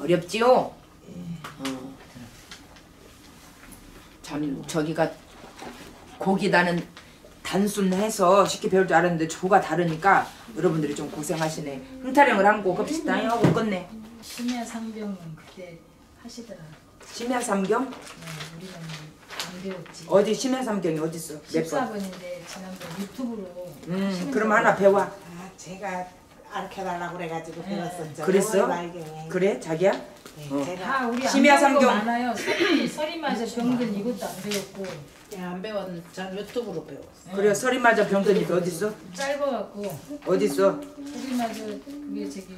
어렵지요? 참 저기가 곡이다는 단순해서 쉽게 배울 줄 알았는데 조가 다르니까 여러분들이 좀 고생하시네. 흥타령을 한 곡 합시다. 못 껐네. 심야상병은 그때 하시더라. 심야삼경? 네, 우리는 안 배웠지. 어디 심야삼경이 어딨어? 몇 번? 14번인데 지난번 유튜브로. 그럼 하나 배워. 아, 제가 가르쳐달라고 그래가지고 배웠었죠. 그랬어? 말경에. 그래? 자기야? 네, 제가 다 우리 안 심야삼경. 배운 거 많아요. 서리마저 병든 이것도 안 배웠고. 안 배웠는데 전 유튜브로 배웠어요. 그래 서리마저 병든이 어딨어? 짧아갖고. 어딨어? 서리마저 그게 저기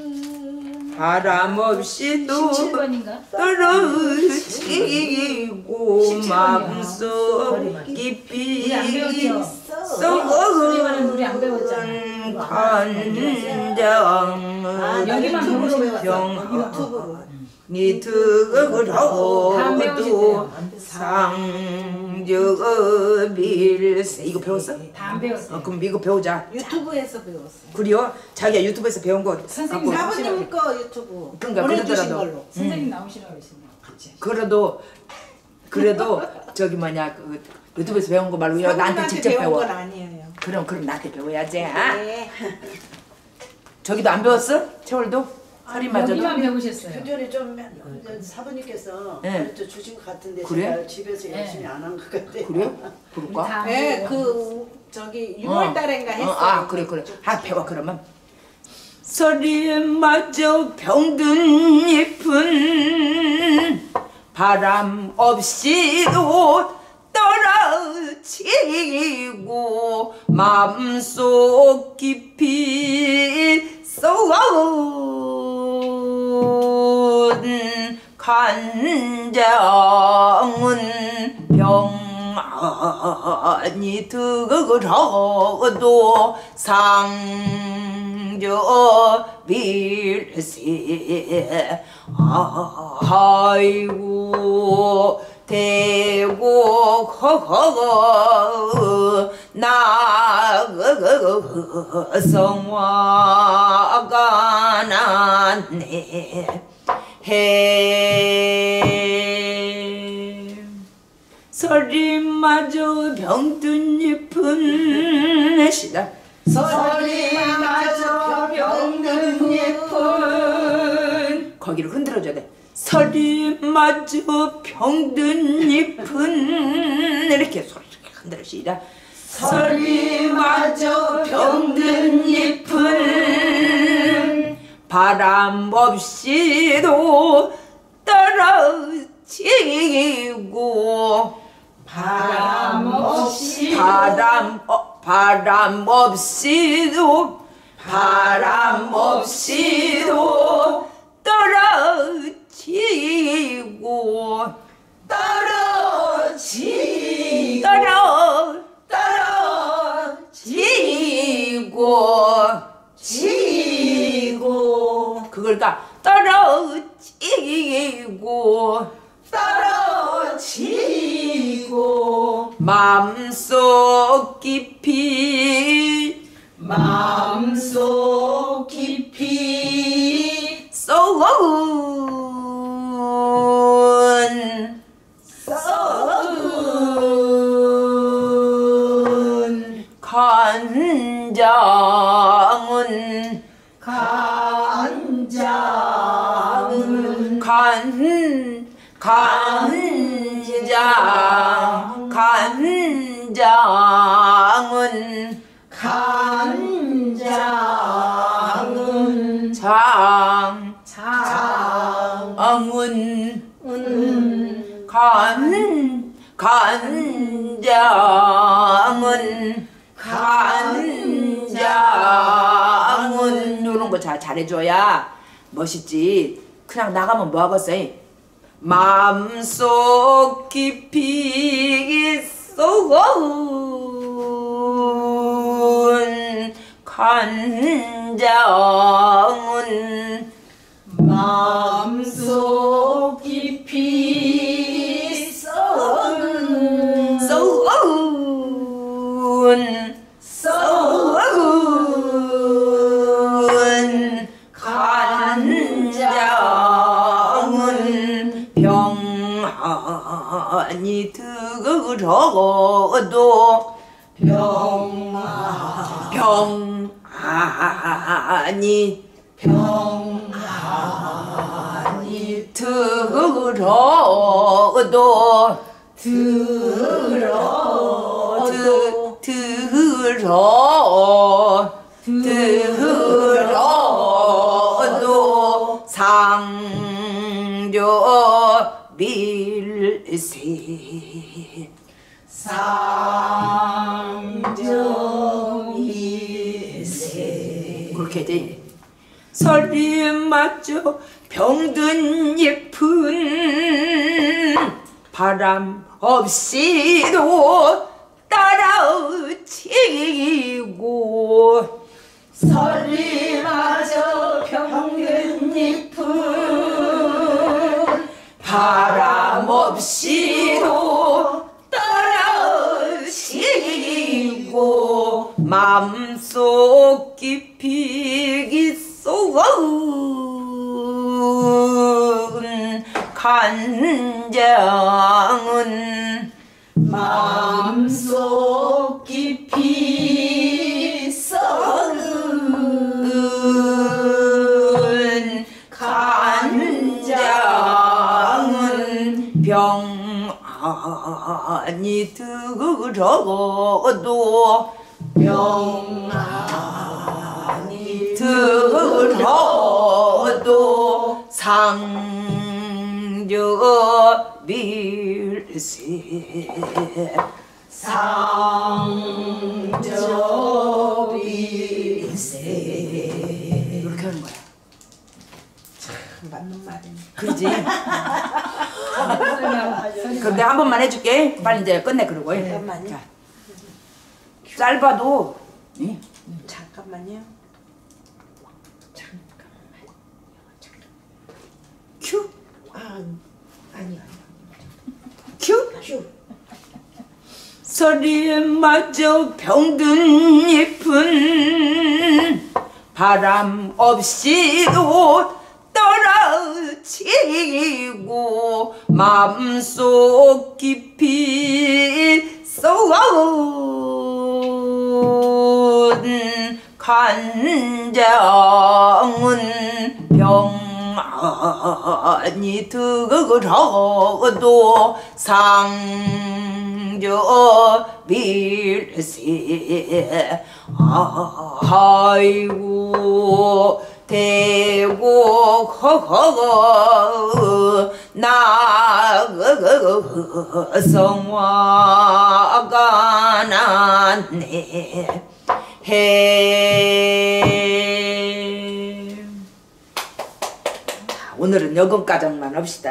바람 없이도 17번인가? 떨어지고 마음속 깊이 우리 안 배웠죠? 썩어간 우리 안 배웠잖아. 간장 여기만 유튜브로 배우시면 배웠어요. 유튜브로. 니트그러도 다 배우시대요. 상저빌세 이거 배웠어? 다 안 배웠어요. 그럼 이거 배우자. 유튜브에서 배웠어요. 그래요? 자기야 유튜브에서 배운 거 선생님 갖고. 사부님 거 유튜브 그러니까 보내주신 그러더라도. 걸로. 선생님 나오시라고 했습니다. 그래도 저기 뭐냐 그 유튜브에서 배운 거 말고 나한테 사부님한테 직접 배운 배워. 건 아니에요. 그럼 나한테 배워야지. 네. 저기도 안 배웠어? 세월도? 서리마저도? 여기만 배우셨어요. 표절이 좀 사부님께서 네. 가르쳐 주신 것 같은데 그래? 제가 집에서 열심히 안 한 것 같아요. 그래? 그럴까? 다 네, 배워. 그 저기 6월 달인가 했어요. 아 그래. 배워 그러면. 서리마저 병든 잎은 바람 없이도 떨어지고 마음속 깊이 썩은 간장은 병아니 들어도 상저빌세 아이고 대고 성화가 났네 해 서리마저 병든 잎은 시다 서리마저 병든 잎은 거기를 흔들어줘야 돼. 서리마저 병든 잎은 이렇게 소리 흔들어 시다. 서리마저 병든 잎은 바람 없이도 떨어지고 바람 없이도 떨어지고 그걸까 떨어지고 마음속 깊이 썩은 간장은 간장은 요런 거 잘해줘야 멋있지. 그냥 나가면 뭐 하겠어? 마음속 깊이 썩은 간장은 마음속 깊이 썩은 간장 들어도 병아니 들어도 들어도 상조 밀세 그렇게 돼. 설이 맞죠 병든 잎은 바람 없이도 따라치고 설이 마저 병든 잎은 바람 없이도 따라치고 마음속 깊이 썩은 간장은 마음속 깊이 썩은 간장은 병아니 들어도 들어도 상저 밀세 이렇게 하는 거야. 맞는 말이네. 그러지? 그럼 내가 한 번만 해줄게. 빨리 이제 끝내 그러고. 잠깐만요. 자, 짧아도 예. 잠깐만요. 큐 아니요. 큐. 큐. 소리에 맞아 병든 잎은 바람 없이도 떨어지고 마음속 깊이 썩은 간장은 병아니 들어도 상저 밀세 아이고 대고 성화가 났네 해. 오늘은 여기까지만 합시다.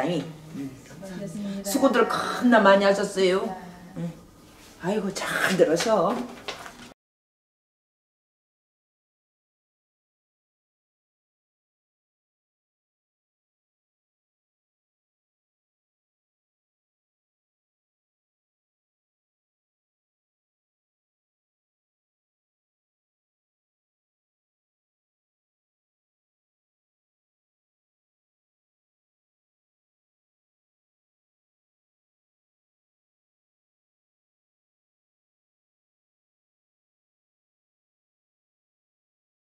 수고들 겁나 많이 하셨어요. 아이고 잘 들으셔.